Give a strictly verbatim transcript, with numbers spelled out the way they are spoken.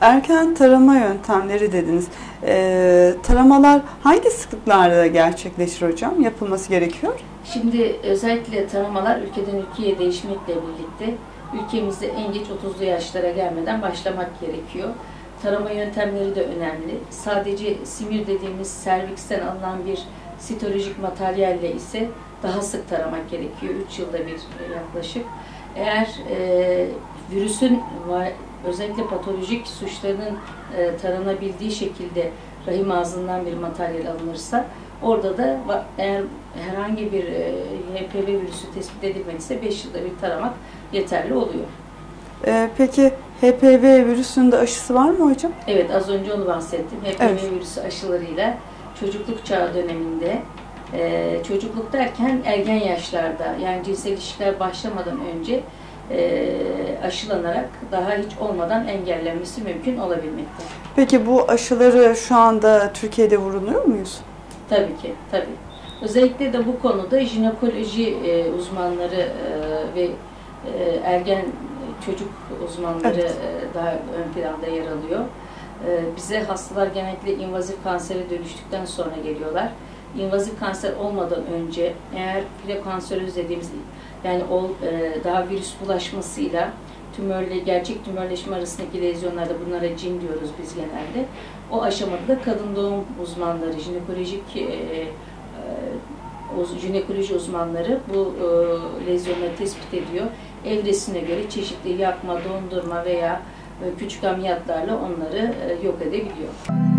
Erken tarama yöntemleri dediniz. Ee, taramalar hangi sıklıklarda gerçekleşir hocam? Yapılması gerekiyor? Şimdi özellikle taramalar ülkeden ülkeye değişmekle birlikte ülkemizde en geç otuzlu yaşlara gelmeden başlamak gerekiyor. Tarama yöntemleri de önemli. Sadece simir dediğimiz serviksten alınan bir sitolojik materyalle ise daha sık taramak gerekiyor. üç yılda bir yaklaşık. Eğer e, virüsün özellikle patolojik suçlarının e, taranabildiği şekilde rahim ağzından bir materyal alınırsa, orada da eğer herhangi bir e, H P V virüsü tespit edilmediyse beş yılda bir taramak yeterli oluyor. Ee, peki H P V virüsünün de aşısı var mı hocam? Evet, az önce onu bahsettim. H P V Evet. virüsü aşılarıyla çocukluk çağı döneminde, e, çocukluk derken ergen yaşlarda, yani cinsel ilişkiler başlamadan önce e, aşılanarak daha hiç olmadan engellenmesi mümkün olabilmekte. Peki bu aşıları şu anda Türkiye'de vuruluyor muyuz? Tabii ki, tabii. Özellikle de bu konuda jinekoloji e, uzmanları e, ve e, ergen çocuk uzmanları evet. e, daha ön planda yer alıyor. E, bize hastalar genellikle invazif kansere dönüştükten sonra geliyorlar. İnvazif kanser olmadan önce eğer prekanseröz dediğimiz, yani o e, daha virüs bulaşmasıyla tümörle gerçek tümörleşme arasındaki lezyonlarda, bunlara cin diyoruz biz genelde. O aşamada da kadın doğum uzmanları, jinekolojik e, e, jinekoloji uzmanları bu e, lezyonları tespit ediyor. Evresine göre çeşitli yakma, dondurma veya e, küçük ameliyatlarla onları e, yok edebiliyor.